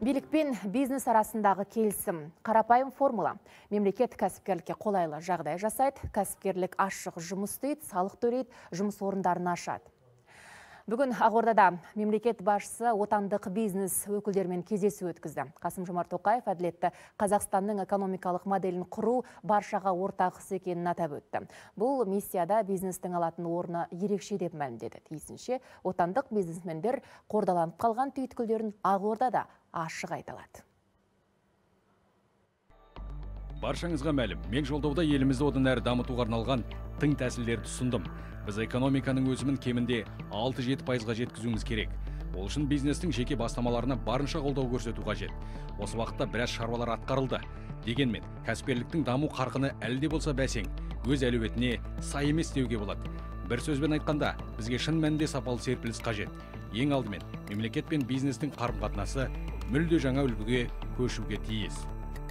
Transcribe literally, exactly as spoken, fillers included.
Билік пен бизнес арасындағы келісім қарапайым формула. Мемлекет кәсіпкерлікке қолайлы жағдай жасайды, кәсіпкерлік ашық жұмыс істейді, салық төлейді, жұмыс орындарын ашады. Бүгін Ақордада мемлекет басшысы отандық бизнес өкілдерімен кездесу өткізді. Қасым-Жомарт Тоқаев әділетті Қазақстанның экономикалық моделін құру баршаға ортақ іс екенін атап өтті. Бұл миссияда бизнестің алатын орны ерекше деп мәлімдеді. Тиісінше отандық бизнесмендер қордаланып қалған түйткілдерін Ақордада ашық айталады. Баршаңызға мәлім, мен жолдауда елімізді одан әрі дамытуға арналған тың тәсілдерді ұсындым. Біз экономиканың өсімін кемінде алты-жеті пайызға жеткізуіміз керек. Ол үшін бизнестің жеке бастамаларына барынша қолдау көрсету қажет. Осы уақытта біраз шаруалар атқарылды. Дегенмен, кәсіпкерліктің даму қарқыны әлі де болса бәсең, өз әлеуетіне сай емес деуге болады. Бір сөзбен айтқанда, бізге шын мәнінде сапалы серпіліс қажет. Ең алдымен, мемлекет пен бизнестің қарым-қатынасы мүлде жаңа үлгіге көшуге тиіс.